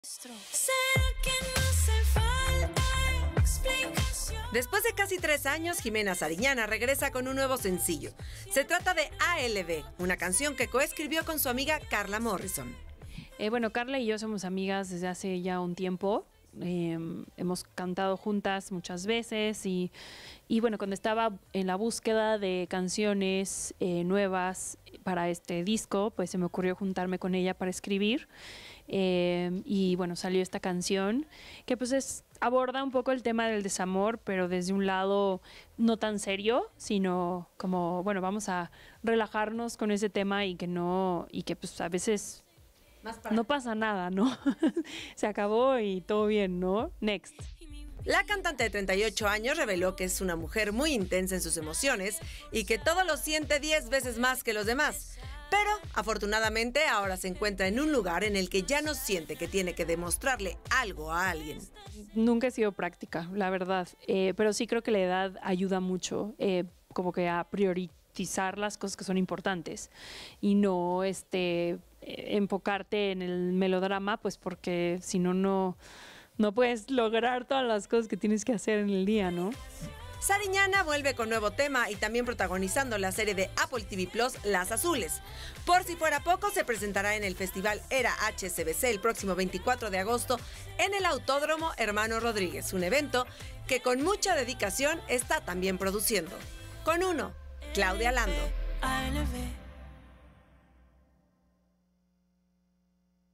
Después de casi 3 años, Jimena Sariñana regresa con un nuevo sencillo. Se trata de ALB, una canción que coescribió con su amiga Carla Morrison. Bueno, Carla y yo somos amigas desde hace ya un tiempo. Hemos cantado juntas muchas veces y bueno, cuando estaba en la búsqueda de canciones nuevas para este disco, pues se me ocurrió juntarme con ella para escribir y bueno, salió esta canción que pues aborda un poco el tema del desamor, pero desde un lado no tan serio, sino como, bueno, vamos a relajarnos con ese tema y que pues a veces no pasa nada, ¿no? Se acabó y todo bien, ¿no? Next. La cantante de 38 años reveló que es una mujer muy intensa en sus emociones y que todo lo siente 10 veces más que los demás. Pero, afortunadamente, ahora se encuentra en un lugar en el que ya no siente que tiene que demostrarle algo a alguien. Nunca he sido práctica, la verdad, pero sí creo que la edad ayuda mucho, como que a priorizar las cosas que son importantes y no enfocarte en el melodrama, pues porque si no, no puedes lograr todas las cosas que tienes que hacer en el día, ¿no? Sariñana vuelve con nuevo tema y también protagonizando la serie de Apple TV Plus, Las Azules. Por si fuera poco, se presentará en el Festival Era HCBC el próximo 24 de agosto en el Autódromo Hermano Rodríguez, un evento que con mucha dedicación está también produciendo. Con uno, Claudia Lando.